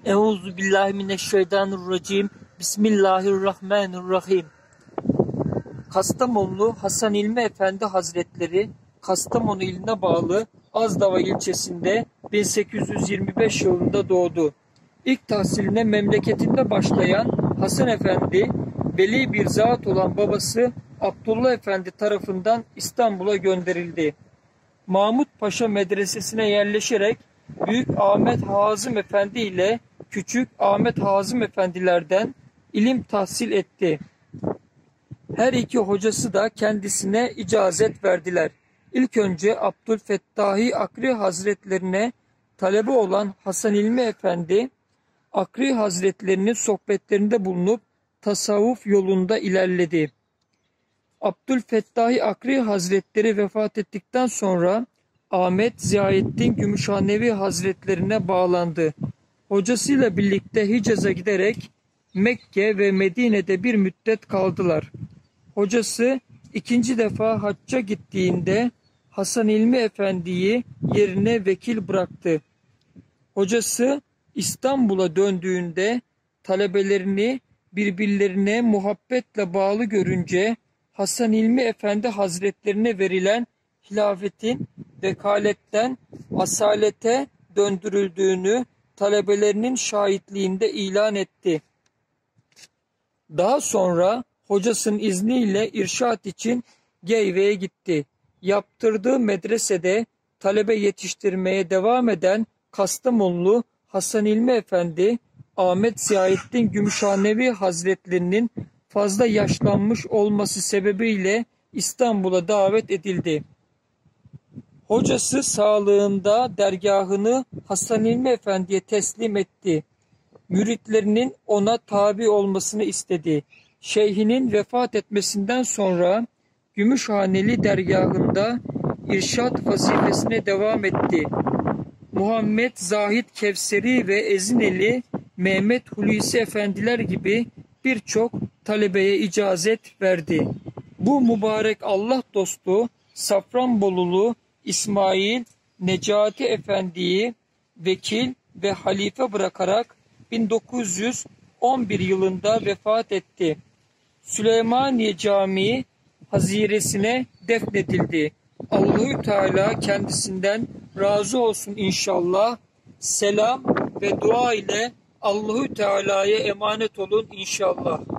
Euzu billahi mineşşeytanirracim. Bismillahirrahmanirrahim. Kastamonlu Hasan İlmi Efendi Hazretleri, Kastamonu iline bağlı Azdava ilçesinde 1825 yılında doğdu. İlk tahsiline memleketinde başlayan Hasan Efendi, veli bir zat olan babası Abdullah Efendi tarafından İstanbul'a gönderildi. Mahmut Paşa Medresesi'ne yerleşerek Büyük Ahmet Hazım Efendi ile Küçük Ahmet Hazım Efendilerden ilim tahsil etti. Her iki hocası da kendisine icazet verdiler. İlk önce Abdülfettahi Akri Hazretlerine talebe olan Hasan İlmi Efendi, Akri Hazretlerinin sohbetlerinde bulunup tasavvuf yolunda ilerledi. Abdülfettahi Akri Hazretleri vefat ettikten sonra Ahmet Ziyaettin Gümüşhanevi Hazretlerine bağlandı. Hocasıyla birlikte Hicaz'a giderek Mekke ve Medine'de bir müddet kaldılar. Hocası ikinci defa hacca gittiğinde Hasan İlmi Efendi'yi yerine vekil bıraktı. Hocası İstanbul'a döndüğünde talebelerini birbirlerine muhabbetle bağlı görünce Hasan İlmi Efendi Hazretlerine verilen hilafetin vekaletten asalete döndürüldüğünü talebelerinin şahitliğinde ilan etti. Daha sonra hocasının izniyle irşat için Geyve'ye gitti. Yaptırdığı medresede talebe yetiştirmeye devam eden Kastamonlu Hasan İlmi Efendi, Ahmet Ziyaettin Gümüşhanevi Hazretlerinin fazla yaşlanmış olması sebebiyle İstanbul'a davet edildi. Hocası sağlığında dergahını Hasan İlmi Efendi'ye teslim etti. Müritlerinin ona tabi olmasını istedi. Şeyhinin vefat etmesinden sonra Gümüşhaneli dergahında irşat vazifesine devam etti. Muhammed Zahid Kevseri ve Ezineli Mehmet Hulusi Efendiler gibi birçok talebeye icazet verdi. Bu mübarek Allah dostu Safranbolulu İsmail Necati Efendi'yi vekil ve halife bırakarak 1911 yılında vefat etti. Süleymaniye Camii haziresine defnedildi. Allahü Teala kendisinden razı olsun inşallah. Selam ve dua ile Allahü Teala'ya emanet olun inşallah.